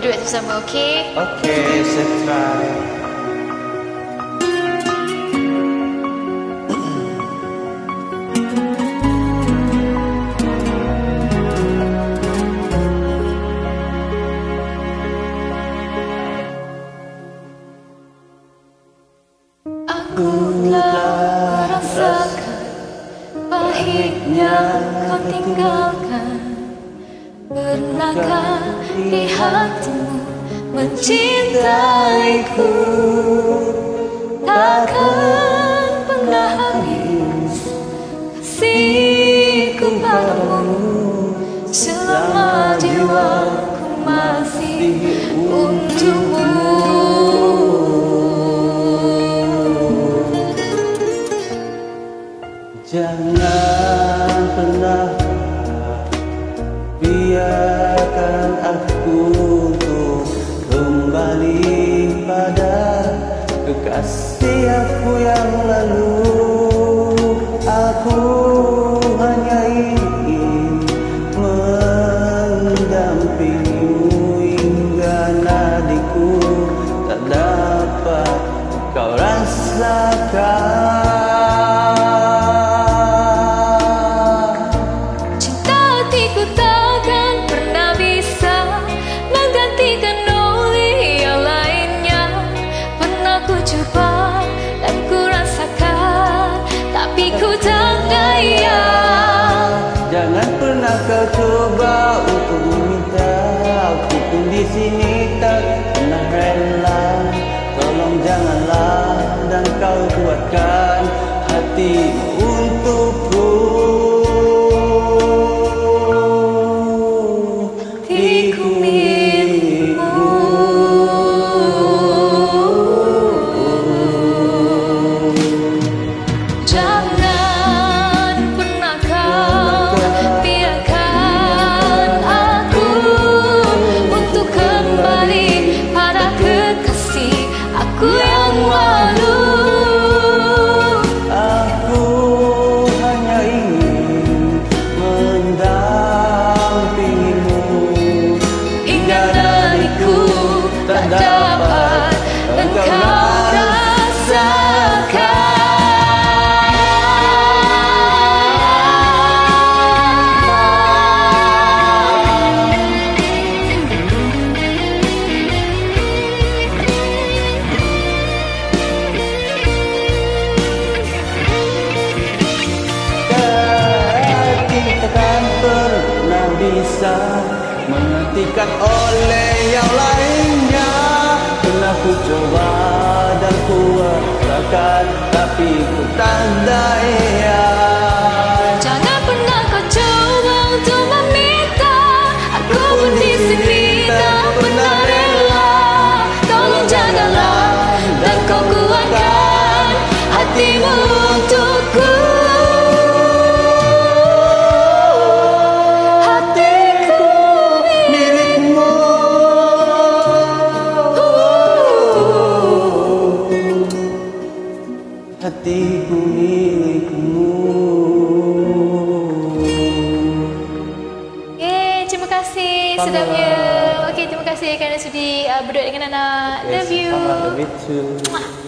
duet bersama, okey? Okey, saya try. Aku telah merasakan pahitnya kau tinggalkan. Pernahkah di hatimu mencintaiku? Takkan pernah habis kasihku padamu. Selama jiwaku masih untukmu. Jangan pernah biarkan aku untuk kembali pada kekasih aku yang lalu. Aku hanya ingin mendampingimu hingga nadiku tak dapat kau rasakan. Jangan pernah kau coba untuk meminta, aku pun di sini tak pernah rela. Tolong janganlah dan kau kuatkan hatimu untukku. Hatiku milikmu. Tak dapat engkau rasakan. Kita takkan pernah bisa menghentikan oleh yang lainnya. Pernah ku coba dan ku rasakan, tapi ku tak daya. Jangan pernah kau coba untuk meminta, aku pun di sini tak pernah rela. Tolong jagalah dan kau kuatkan hatimu untukku. Hatiku milikmu. Terima kasih sedapnya. Okey, terima kasih kerana sudi berduet dengan Nana. Love you. Love you too.